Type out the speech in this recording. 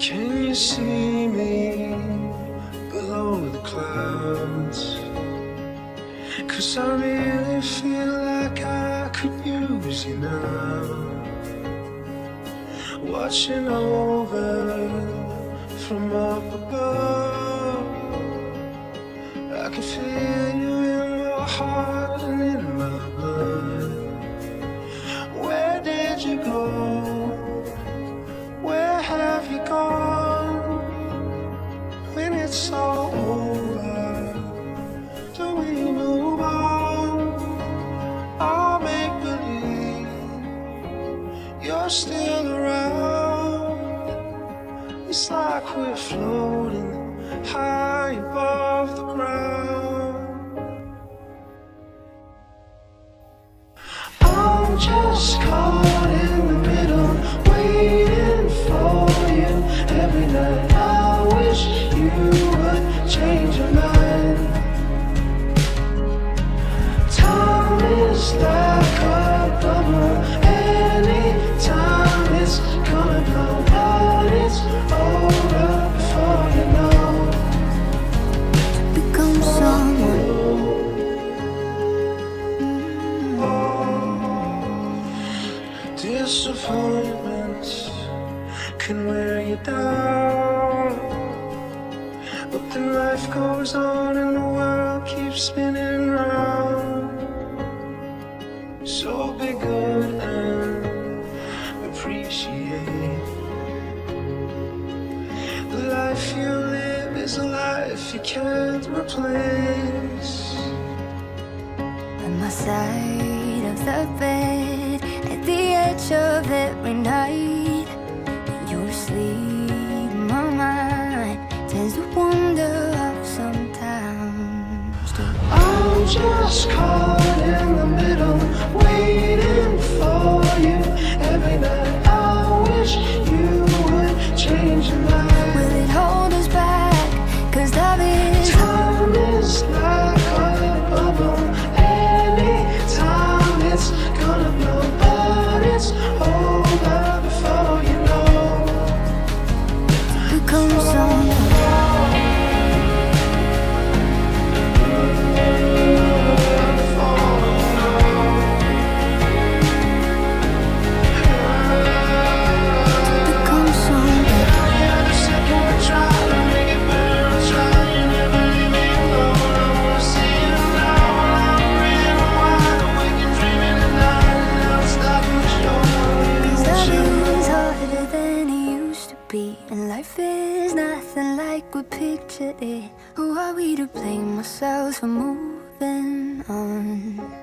Can you see me below the clouds? 'Cause I really feel like I could use you now. Watching over from up above, I can feel you in my heart and in my blood. Where did you go? Where have you gone? When it's all over, do we move on? I'll make believe you're still around. It's like we're floating high above the ground. I'm just caught in the middle, waiting for you every night. I wish you would change your mind. Time is like a bubble, anytime it's gonna blow, but it's over before you know. Become someone. Disappointments can wear you down, but then life goes on and the world keeps spinning round. So be good and appreciate the life you live is a life you can't replace. At my side of the bed, at the edge of every night, when you're asleep, my mind tends to wander off sometimes. I'm just caught in the middle, waiting for you every night. I wish you would change your mind. Will it hold us back? 'Cause love is Time is like a bubble, anytime it's gonna blow, but it's over before you know. become someone. And life is nothing like we pictured it. Who are we to blame ourselves for moving on?